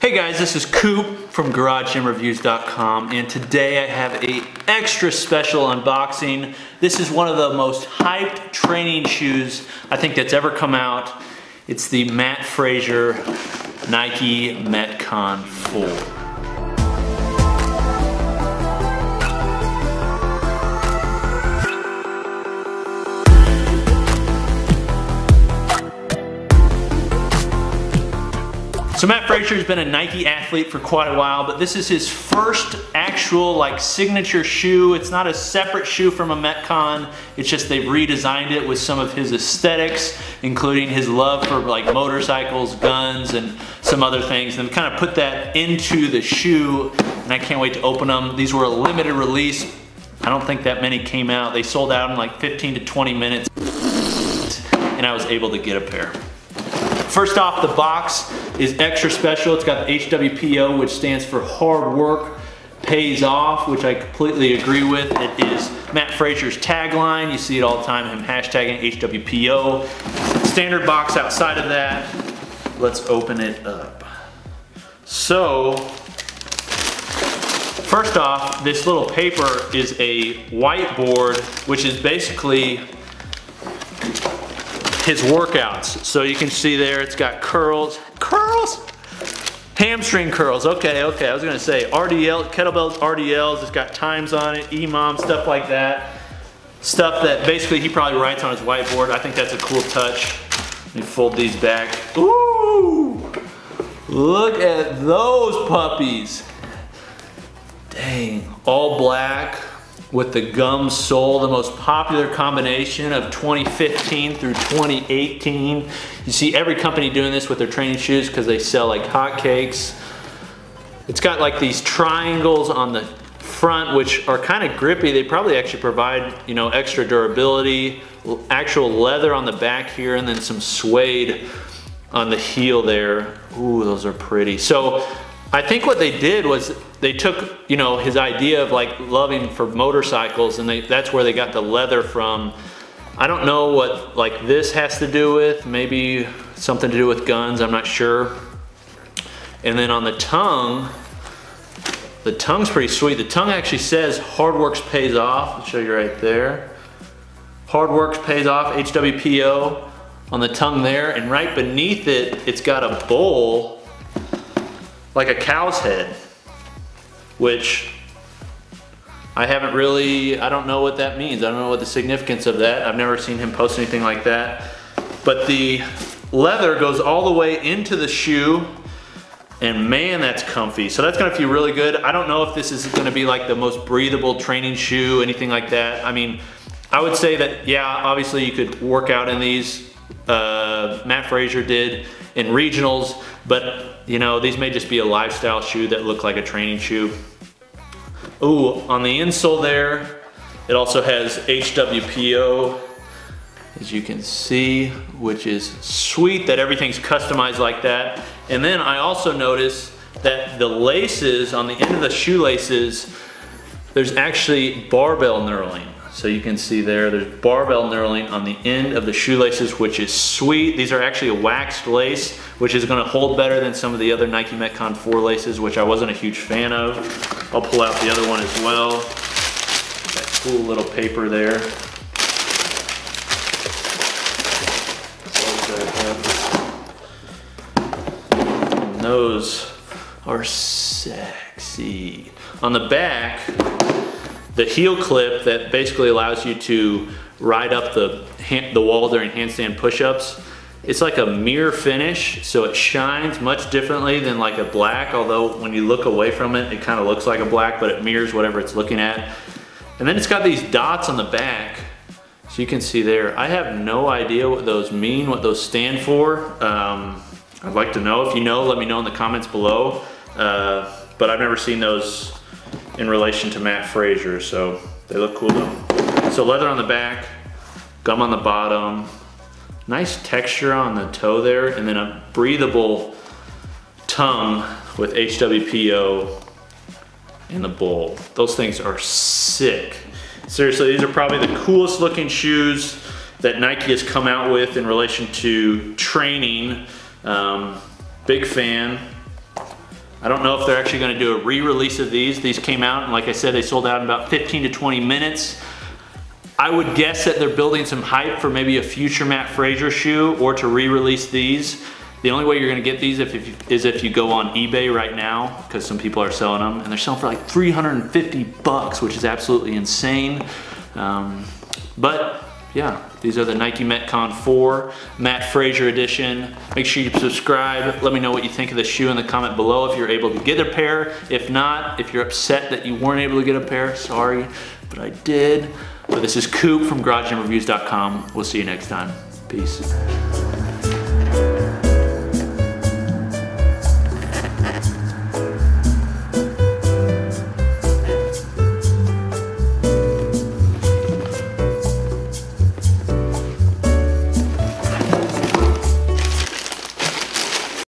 Hey guys, this is Coop from GarageGymReviews.com, and today I have an extra special unboxing. This is one of the most hyped training shoes I think that's ever come out. It's the Mat Fraser Nike Metcon 4. So Mat Fraser's been a Nike athlete for quite a while, but this is his first actual signature shoe. It's not a separate shoe from a Metcon. It's just they've redesigned it with some of his aesthetics, including his love for motorcycles, guns, and some other things, and kind of put that into the shoe, and I can't wait to open them. These were a limited release. I don't think that many came out. They sold out in like 15 to 20 minutes, and I was able to get a pair. First off, the box is extra special. It's got the HWPO, which stands for hard work pays off, which I completely agree with. It is Mat Fraser's tagline. You see it all the time, him hashtagging HWPO. Standard box outside of that. Let's open it up. So, first off, this little paper is a whiteboard, which is basically his workouts. So you can see there, it's got curls, hamstring curls. Okay, I was gonna say RDL, kettlebells, RDLs. It's got times on it, EMOM, stuff like that. Stuff that basically he probably writes on his whiteboard. I think that's a cool touch. Let me fold these back. Ooh, look at those puppies. Dang, all black with the gum sole, the most popular combination of 2015 through 2018. You see every company doing this with their training shoes because they sell like hotcakes. It's got these triangles on the front, which are kind of grippy. They probably actually provide, extra durability, actual leather on the back here, and then some suede on the heel there. Ooh, those are pretty. So I think what they did was they took, his idea of loving for motorcycles, and that's where they got the leather from. I don't know what this has to do with, maybe something to do with guns, I'm not sure. And then on the tongue's pretty sweet. The tongue actually says hard work pays off. I'll show you right there. Hard work pays off, HWPO on the tongue there, and right beneath it, it's got a bowl like a cow's head, which I don't know what that means. I don't know what the significance of that. I've never seen him post anything like that. But the leather goes all the way into the shoe, and man, that's comfy. So that's gonna feel really good. I don't know if this is gonna be the most breathable training shoe, anything like that. I mean, I would say that, yeah, obviously you could work out in these. Mat Fraser did in regionals, but these may just be a lifestyle shoe that look like a training shoe. Ooh, on the insole there, it also has HWPO, as you can see, which is sweet that everything's customized like that. And then I also noticed that the laces, on the end of the shoelaces, there's actually barbell knurling. So you can see there's barbell knurling on the end of the shoelaces, which is sweet. These are actually a waxed lace, which is gonna hold better than some of the other Nike Metcon 4 laces, which I wasn't a huge fan of. I'll pull out the other one as well. That cool little paper there. And those are sexy. On the back, the heel clip that basically allows you to ride up the wall during handstand push-ups. It's like a mirror finish, so it shines much differently than a black, although when you look away from it, it kind of looks like a black, but it mirrors whatever it's looking at. And then it's got these dots on the back, so you can see there. I have no idea what those mean, what those stand for. I'd like to know. If you know, let me know in the comments below. But I've never seen those in relation to Mat Fraser, so they look cool though. So leather on the back, gum on the bottom, nice texture on the toe there, and then a breathable tongue with HWPO in the bowl. Those things are sick. Seriously, these are probably the coolest looking shoes that Nike has come out with in relation to training. Big fan. I don't know if they're actually gonna do a re-release of these. These came out, and like I said, they sold out in about 15 to 20 minutes. I would guess that they're building some hype for maybe a future Matt Fraser shoe or to re-release these. The only way you're gonna get these is if you go on eBay right now, because some people are selling them, and they're selling for like 350 bucks, which is absolutely insane. But yeah, these are the Nike Metcon 4 Matt Fraser edition. Make sure you subscribe. Let me know what you think of the shoe in the comment below if you're able to get a pair. If not, if you're upset that you weren't able to get a pair, sorry, but I did. But this is Coop from GarageGymReviews.com. We'll see you next time. Peace.